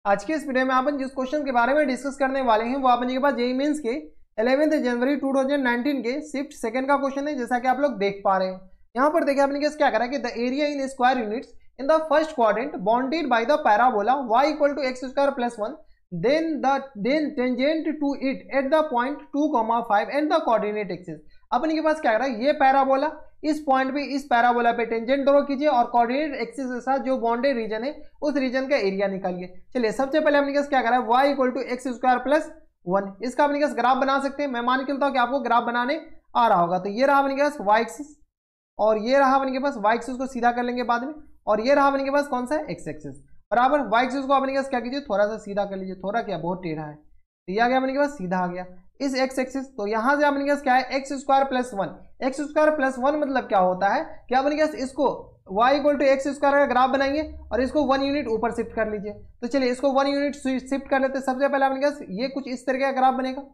आज के इस वीडियो में अपन जिस क्वेश्चन के बारे में डिस्कस करने वाले हैं वो अपन के पास जेईई मेंस के 11 जनवरी 2019 के शिफ्ट सेकंड का क्वेश्चन है, जैसा कि आप लोग देख पा रहे हैं। यहाँ पर देखिए अपने क्या करा कि the area in square units in the first quadrant bounded by the parabola y equal to x square plus 1 then tangent to it at the point 2,5 and the coordinate axis। अपने के पास क्या करा, ये पैराबोला इस point पे इस parabola पे tangent draw कीजिए और कोऑर्डिनेट एक्सिस के साथ जो बाउंडेड रीजन है उस रीजन का एरिया निकालिए। चलिए सबसे पहले अपने पास क्या करा है, y equal to x square plus 1, इसका अपने पास ग्राफ बना सकते हैं। मैं मान के चलता हूं कि आपको ग्राफ बनाने आ रहा होगा। तो ये रहा अपने पास y एक्सिस और ये रहा अपने पास y एक्सिस को सीधा कर लेंगे बाद में, और ये रहा अपने पास कौन सा है, x एक्सिस बराबर। y एक्सिस को अपने पास क्या कीजिए, थोड़ा सा सीधा कर लीजिए, थोड़ा क्या बहुत टेढ़ा है, तो ये आ गया अपने पास सीधा आ गया इस x एक्सिस। तो यहां से अपने पास क्या है, x square plus 1। X square plus 1 मतलब क्या होता है कि अपने पास इसको y equal to x square का ग्राफ बनाइए और इसको 1 यूनिट ऊपर शिफ्ट कर लीजिए। तो चलिए इसको 1 यूनिट शिफ्ट कर लेते हैं। सबसे पहले अपने पास ये कुछ इस तरह का ग्राफ बनेगा,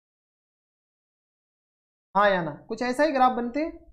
हाँ या ना, कुछ ऐसा ही ग्राफ बनते हैं,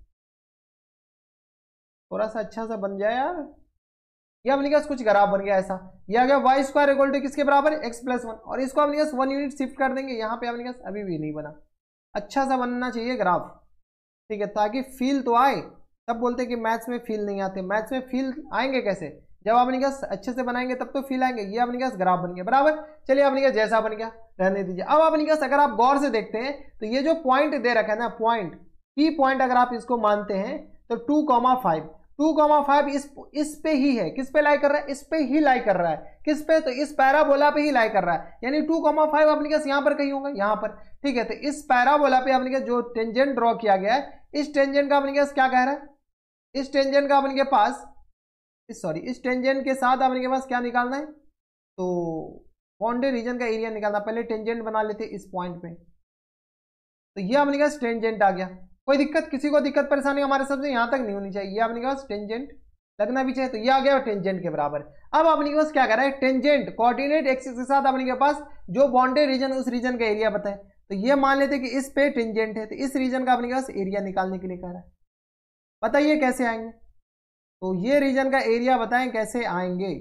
थोड़ा सा अच्छा सा बन जाए यार। ये अपने पास कुछ ग्राफ बन गया ऐसा, ये आ गया वाई स्क्वायर इक्वल टू किसके बराबर, एक्स प्लस 1, और इसको अपने पास 1 यूनिट शिफ्ट कर देंगे। यहाँ पे अपने पास अभी भी नहीं बना, अच्छा सा बनना चाहिए ग्राफ, ठीक है, ताकि फील तो आए। तब बोलते कि मैथ्स में फील नहीं आते, मैथ्स में फील आएंगे कैसे, जब अपने पास अच्छे से बनाएंगे तब तो फील आएंगे। ये अपने पास ग्राफ बन गया बराबर। चलिए अपने पास जैसा बन गया रहने दीजिए। अब अपने पास अगर आप गौर से देखते हैं तो ये जो पॉइंट दे रखा है ना, पॉइंट की पॉइंट अगर आप इसको मानते हैं तो 2,5 इस पे ही है, किस पे लाई कर रहा है, इस पे ही लाई कर रहा है, किस पे, तो इस पैराबोला पे ही लाई कर रहा है, यानी 2,5 अपने पास यहाँ पर कहीं होगा, यहाँ पर, ठीक है। तो इस पैराबोला पे अपने जो टेंजेंट ड्रॉ किया गया है, इस टेंजेंट का अपने पास क्या कह रहा है, इस टेंजेंट का अपने पास इस टेंजेंट के साथ अपने के पास क्या निकालना है, तो बाउंडेड रीजन का एरिया निकालना। पहले टेंजेंट बना लेते इस पॉइंट पे, तो ये अपने पास टेंजेंट आ गया। कोई दिक्कत, किसी को दिक्कत परेशानी हमारे सबसे यहाँ तक नहीं होनी चाहिए, ये अपने पास टेंजेंट लगना भी चाहिए। तो ये आ गया टेंजेंट के बराबर। अब अपने पास क्या कर रहा है, टेंजेंट कोऑर्डिनेट एक्सिस के साथ अपने के पास जो बाउंडेड रीजन उस रीजन का एरिया बताए। तो ये मान लेते कि इस पे टेंजेंट है, तो इस रीजन का अपने पास एरिया निकालने के लिए कह रहा है। बताइए कैसे आएंगे, तो ये रीजन का एरिया बताएं कैसे आएंगे।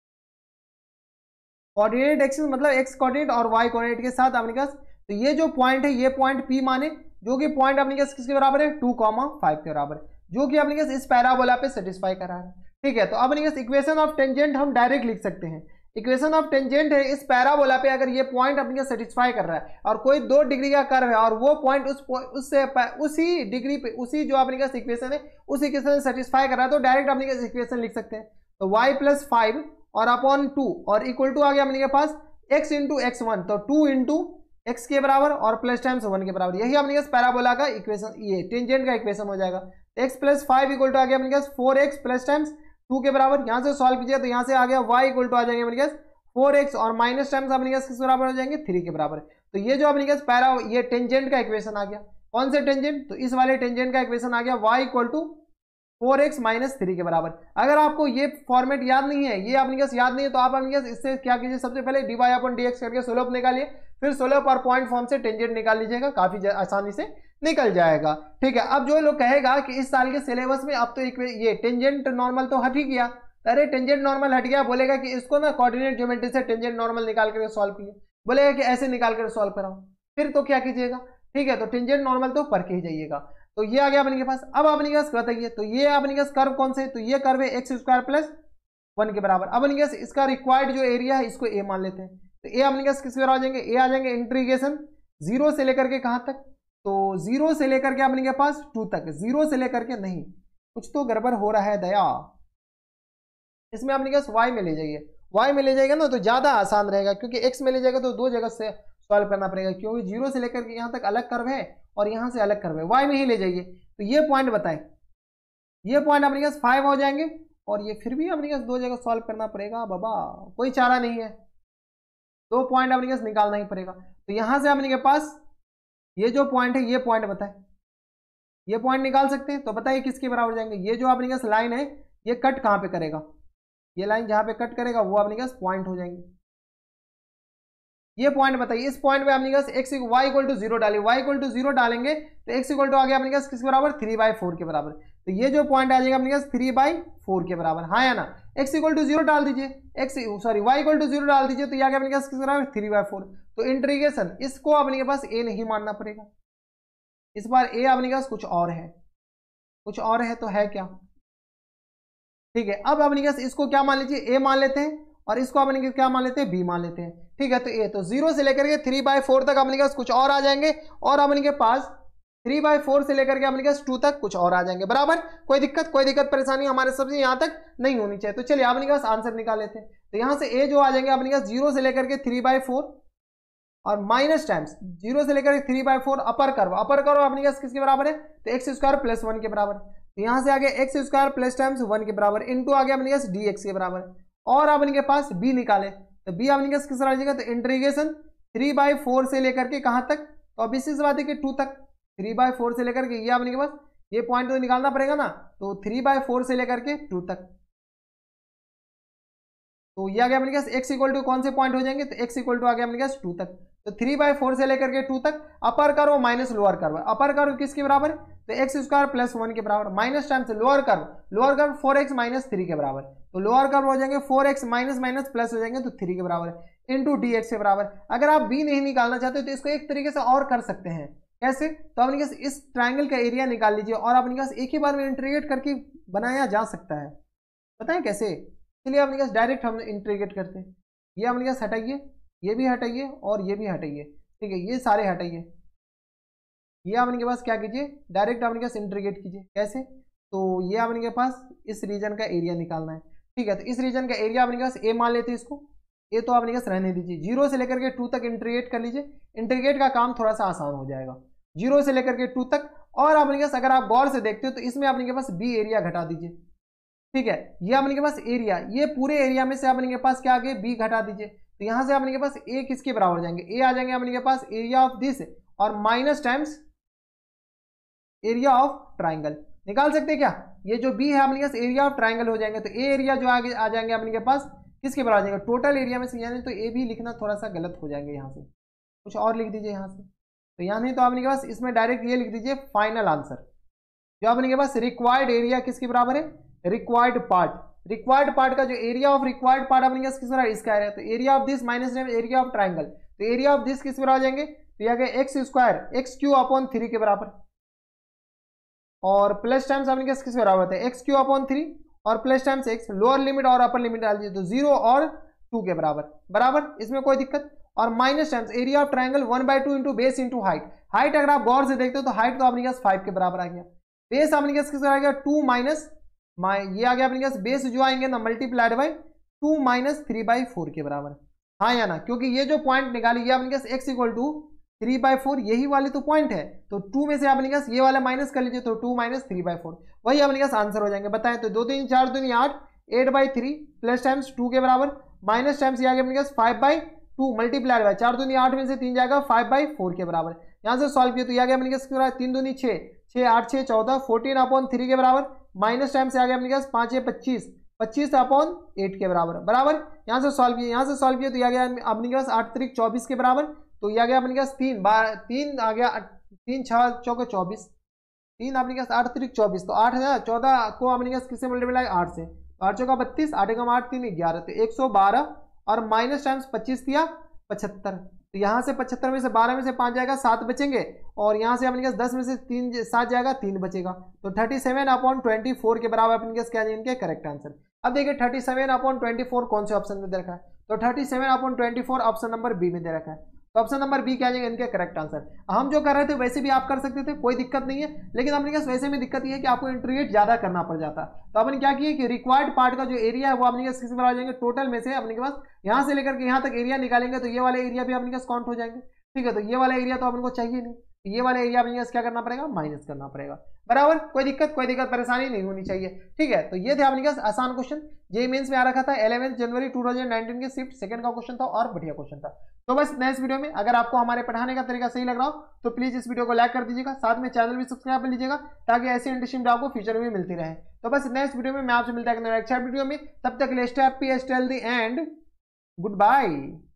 कोऑर्डिनेट एक्सिस मतलब एक्स कोऑर्डिनेट और वाई कोऑर्डिनेट के साथ अपने पास, तो ये जो पॉइंट है ये पॉइंट P माने, जो कि पॉइंट अपने पास किसके बराबर है, 2,5 के बराबर, जो कि अपने पास इस पैराबोला पे सेटिस्फाई करा है, ठीक है। तो अपने पास इक्वेशन ऑफ टेंजेंट हम डायरेक्ट लिख सकते हैं। इक्वेशन ऑफ टेंजेंट है इस पैराबोला पे, अगर ये पॉइंट अपने पास सेटिस्फाई कर रहा है और कोई 2 डिग्री का कर्व है और वो पॉइंट उसी डिग्री पे, उसी जो अपने पास इक्वेशन है उस इक्वेशन से सेटिस्फाई कर रहा है, तो डायरेक्ट अपने पास इक्वेशन लिख सकते हैं। तो y प्लस 5 और अपॉन 2 और इक्वल टू आ गया अपने के पास x इंटू x1, तो 2 इंटू x के बराबर और प्लस टाइम्स 1 के बराबर। यही अपने पास पैराबोला का इक्वेशन, ये टेंजेंट का इक्वेशन हो जाएगा। x प्लस 5 इक्वल टू आ गया अपने पास 4x प्लस टाइम्स 2 के बराबर। यहाँ से सॉल्व कीजिए तो यहाँ से आ गया y इक्वल टू आ जाएंगे अपने पास 4x और माइनस टाइम्स अपने पास किस बराबर हो जाएंगे, 3 के बराबर। तो ये जो अपने पास ये टेंजेंट का इक्वेशन आ गया। कौन से टेंजेंट, तो इस वाले टेंजेंट का इक्वेशन आ गया y equal to 4x minus 3 के बराबर। अगर आपको ये फॉर्मेट याद नहीं है, ये अपने पास याद नहीं है, तो आप अपने पास इससे क्या कीजिए, सबसे पहले dy अपॉन dx करके स्लोप निकालिए, फिर स्लोप और पॉइंट फॉर्म से टेंजेंट निकाल लीजिएगा, काफी आसानी से निकल जाएगा, ठीक है। अब जो लोग कहेगा कि इस साल के सिलेबस में अब तो ये टेंजेंट नॉर्मल तो हट ही गया, अरे टेंजेंट नॉर्मल हट गया, बोलेगा कि इसको ना कोऑर्डिनेट ज्योमेट्री से टेंजेंट नॉर्मल निकाल कर सॉल्व कीजिए, बोलेगा कि ऐसे निकाल कर सॉल्व कराओ, फिर तो क्या कीजिएगा, ठीक है। तो टेंजेंट नॉर्मल तो पढ़ के ही जाइएगा। तो ये आ गया अपने के पास। अब अपने के पास बताइए, तो ये अपने के पास कर्व कौन से, तो ये कर्व है एक्स स्क्वायर प्लस 1 के बराबर। अब अपने के पास इसका रिक्वायर्ड जो एरिया है इसको ए मान लेते हैं। तो ए अपने के पास किस बराबर आ जाएंगे, ए आ जाएंगे इंटीग्रेशन 0 से लेकर के कहाँ तक, तो 0 से लेकर के अपने के पास 2 तक, 0 से लेकर के नहीं, कुछ तो गड़बड़ हो रहा है दया, इसमें अपने के पास y में ले जाइए, y में ले जाएगा ना तो ज्यादा आसान रहेगा, क्योंकि x में ले जाएगा तो 2 जगह से सॉल्व करना पड़ेगा, क्योंकि 0 से लेकर के यहाँ तक अलग कर्व है और यहाँ से अलग कर्व है, y में ही ले जाइए। तो ये पॉइंट बताएं, ये पॉइंट अपने पास 5 हो जाएंगे, और ये फिर भी अपने पास 2 जगह सॉल्व करना पड़ेगा बाबा, कोई चारा नहीं है, 2 पॉइंट अपने पास निकालना ही पड़ेगा। तो यहाँ से अपने के पास ये जो पॉइंट है ये पॉइंट बताए, ये पॉइंट निकाल सकते हैं। तो बताइए किसके बराबर जाएंगे, ये जो अपने पास लाइन है ये कट कहाँ पे करेगा, ये लाइन जहां पे कट करेगा वो अपने पास पॉइंट हो जाएंगे। ये पॉइंट बताइए, इस पॉइंट पे अपने पास x y इक्वल टू 0 डालिए, y इक्वल टू 0 डालेंगे तो x इक्वल टू आ गया अपने पास किसके बराबर, 3/4 के बराबर। तो ये जो पॉइंट आ जाएगा अपने पास 3/4 के बराबर, हाँ या ना। x इक्वल टू 0 डाल दीजिए, y इक्वल टू 0 डाल दीजिए, तो ये आ गया अपने पास किस बराबर 3/4। तो इंटीग्रेशन इसको अपने के पास a नहीं मानना पड़ेगा, इस बार a अपने के पास कुछ और है, कुछ और है, तो है क्या, ठीक है। अब अपने पास इसको क्या मान लीजिए, a मान लेते हैं, और इसको अपने क्या मान लेते हैं, b मान लेते हैं, ठीक है। तो a तो 0 से लेकर के 3/4 तक अपने पास कुछ और आ जाएंगे, और अपने के पास 3/4 से लेकर के अपने पास 2 तक कुछ और आ जाएंगे, बराबर। कोई दिक्कत परेशानी हमारे सबसे यहां तक नहीं होनी चाहिए। तो चलिए अपने पास आंसर निकाल लेते हैं। तो यहां से a जो आ जाएंगे अपने पास 0 से लेकर के 3/4 और माइनस टाइम्स 0 से लेकर 3/4 अपर करो अपने पास किसके बराबर है, तो x² + 1 के बराबर। तो यहां से आ गया x² प्लस टाइम्स 1 के बराबर, इंटू आ गया अपने पास dx के बराबर, और अपने के पास b निकाले, तो b अपने पास किस तरह आ जाएगा, तो इंटीग्रेशन 3/4 से लेकर के कहां तक, तो अब इसी से बात है कि 2 तक, 3/4 से लेकर के ये अपने के पास ये पॉइंट तो निकालना पड़ेगा ना, तो 3/4 से लेकर के 2 तक। तो ये आ गया अपने पास x इक्वल टू कौन से पॉइंट हो जाएंगे, तो x इक्वल टू आ गया अपने पास 2 तक। तो 3/4 से लेकर के 2 तक upper curve minus lower curve, upper curve किसके बराबर, तो x² + 1 के बराबर, माइनस टाइम से लोअर कर्व 4x - 3 के बराबर। तो लोअर कर्व हो जाएंगे 4x माइनस प्लस हो जाएंगे तो 3 के बराबर, इंटू dx के बराबर। अगर आप b नहीं निकालना चाहते तो इसको एक तरीके से और कर सकते हैं, कैसे, तो अपने पास इस ट्राइंगल का एरिया निकाल लीजिए, और अपने पास एक ही बार में इंटीग्रेट करके बनाया जा सकता है, बताएं कैसे। चलिए अपने पास डायरेक्ट हम इंटीग्रेट करते हैं, ये अपने पास हटाइए, ये भी हटाइए और ये भी हटाइए, ठीक है, ये सारे हटाइए, ये अपने के पास क्या कीजिए, डायरेक्ट अपने पास इंटीग्रेट कीजिए, कैसे, तो ये अपने के पास इस रीजन का एरिया निकालना है, ठीक है। तो इस रीजन का एरिया अपने के पास a मान लेते हैं, इसको a तो अपने पास रहने दीजिए, 0 से लेकर के 2 तक इंटीग्रेट कर लीजिए, इंटीग्रेट का काम थोड़ा सा आसान हो जाएगा, 0 से लेकर के 2 तक। और अपने के पास अगर आप गौर से देखते हो तो इसमें अपने के पास b एरिया घटा दीजिए, ठीक है, ये अपने के पास एरिया, ये पूरे एरिया में से अपने के पास क्या आ गया, b घटा दीजिए, तो यहां से अपने के पास a किसके बराबर हो जाएंगे, a आ जाएंगे अपने के पास एरिया ऑफ दिस और minus times area of triangle, निकाल सकते हैं क्या, ये जो b है अपने पास एरिया ऑफ ट्राइंगल हो जाएंगे। तो a एरिया जो आगे आ जाएंगे अपने के पास किसके बराबर आ जाएंगे, टोटल एरिया में से, यानी तो a भी लिखना थोड़ा सा गलत हो जाएंगे, यहाँ से कुछ और लिख दीजिए यहाँ से, तो यहाँ नहीं तो अपने के पास इसमें डायरेक्ट ये लिख दीजिए फाइनल आंसर, जो अपने के पास रिक्वायर्ड एरिया किसके बराबर है, रिक्वायर्ड पार्ट का जो एरिया ऑफ रिक्वायर्ड पार्ट अपने पास किस बराबर, इसका है, तो area of this minus area of triangle, तो एरिया ऑफ दिस किस बराबर आ जाएंगे, तो यह गया x² के बराबर, और प्लस टाइम्स अपने पास किस बराबर होता है, x³ और plus times x, lower limit और अपर लिमिट डाल दीजिए, तो 0 और 2 के बराबर, इसमें कोई दिक्कत, और minus times area of triangle 1/2 into base into height अगर आप गौर से देखते हो तो हाइट तो अपने पास 5 के बराबर आ गया, बेस अपने पास किस आ गया 2 माइनस ये आ गया अपने पास बेस जो आएंगे ना मल्टीप्लाइड बाई 2 - 3/4 के बराबर, हाँ या ना, क्योंकि ये जो पॉइंट निकाली ये अपने पास x इक्वल टू 3/4 यही वाले तो पॉइंट है, तो 2 में से अपने पास ये वाला माइनस कर लीजिए, तो 2 - 3/4 वही अपने पास आंसर हो जाएंगे, बताएं तो 2 3 4 2 8 8/3 प्लस टाइम्स 2 के बराबर, माइनस टाइम्स ये आ गया अपने पास 5/2 मल्टीप्लाइड बाय 4 दूनी 8 में से 3 जाएगा 5/4 के बराबर, यहाँ से सॉल्व किया तो ये आ गया अपने पास 3 दूनी 6 6 8 6 14 14/3 के बराबर, माइनस टाइम से आ गया अपने पास 5 6 25 25/8 के बराबर, यहाँ से सॉल्व किया तो ये आ गया अपने पास 8 3 24 के बराबर, तो ये आ गया अपने पास 3 आ गया 3 6 चौके 24, 3 अपने पास 8 3 24, तो 8 है 14 को अपने पास किससे मल्टीप्लाई 8 से, 8 चौका 32 8 एकम 8 3 11, तो 112 और माइनस टाइम्स 25 दिया 75, तो यहाँ से 75 में से 12 में से 5 जाएगा 7 बचेंगे, और यहाँ से अपने पास 10 में से 3 7 जाएगा 3 बचेगा, तो 37/24 के बराबर अपने पास क्या इनके करेक्ट आंसर। अब देखिए 37/24 कौन से ऑप्शन में दे रखा है, तो 37/24 ऑप्शन नंबर बी में दे रखा है, तो ऑप्शन नंबर बी क्या जाएगा इनके करेक्ट आंसर। हम जो कर रहे थे वैसे भी आप कर सकते थे, कोई दिक्कत नहीं है, लेकिन अपने पास वैसे में दिक्कत ये है कि आपको इंटीग्रेट ज्यादा करना पड़ जाता, तो अपने क्या किया कि रिक्वायर्ड पार्ट का जो एरिया है वो अपने पास किस बराबर आ जाएंगे, टोटल में से अपने के पास यहाँ से लेकर के यहाँ तक एरिया निकालेंगे तो ये वाले एरिया भी अपने पास काउंट हो जाएंगे, ठीक है, तो ये वाला एरिया तो अपने को चाहिए नहीं, तो ये वाला एरिया अपने पास क्या करना पड़ेगा, माइनस करना पड़ेगा, बराबर, कोई दिक्कत परेशानी नहीं होनी चाहिए, ठीक है। तो ये थे अपने पास आसान क्वेश्चन, जेईई मेंस में आ रखा था 11 जनवरी 2019 के शिफ्ट सेकंड का क्वेश्चन था, और बढ़िया क्वेश्चन था। तो बस नेक्स्ट वीडियो में अगर आपको हमारे पढ़ाने का तरीका सही लग रहा हो तो प्लीज इस वीडियो को लाइक कर दीजिएगा, साथ में चैनल भी सब्सक्राइब कर लीजिएगा ताकि ऐसी इंटरेस्टिंग वीडियो आपको फ्यूचर में मिलती रहे। तो बस नेक्स्ट वीडियो में मैं आपसे मिलता है नेक्स्ट वीडियो में, तब तक के लिए stay happy stay healthy and good bye.